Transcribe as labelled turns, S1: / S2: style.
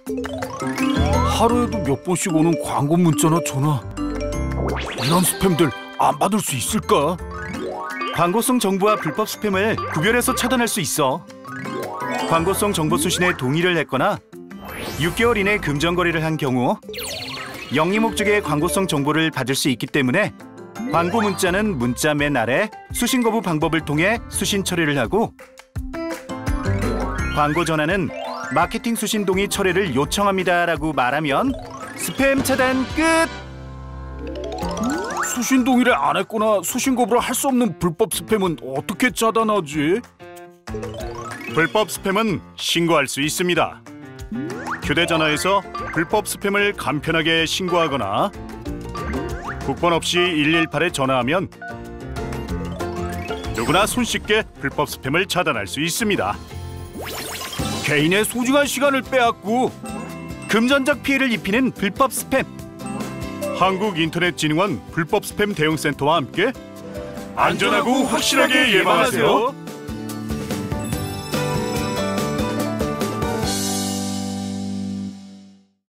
S1: 하루에도 몇 번씩 오는 광고 문자나 전화. 이런 스팸들 안 받을 수 있을까?
S2: 광고성 정보와 불법 스팸을 구별해서 차단할 수 있어. 광고성 정보 수신에 동의를 했거나 6개월 이내 금전 거래를 한 경우 영리 목적의 광고성 정보를 받을 수 있기 때문에 광고 문자는 문자 맨 아래 수신 거부 방법을 통해 수신 처리를 하고, 광고 전화는 마케팅 수신 동의 처리를 요청합니다라고 말하면 스팸 차단 끝!
S1: 수신 동의를 안 했거나 수신 거부를 할 수 없는 불법 스팸은 어떻게 차단하지?
S2: 불법 스팸은 신고할 수 있습니다. 휴대전화에서 불법 스팸을 간편하게 신고하거나 국번 없이 118에 전화하면 누구나 손쉽게 불법 스팸을 차단할 수 있습니다.
S1: 개인의 소중한 시간을 빼앗고
S2: 금전적 피해를 입히는 불법 스팸. 한국인터넷진흥원 불법 스팸 대응센터와 함께 안전하고 확실하게 예방하세요.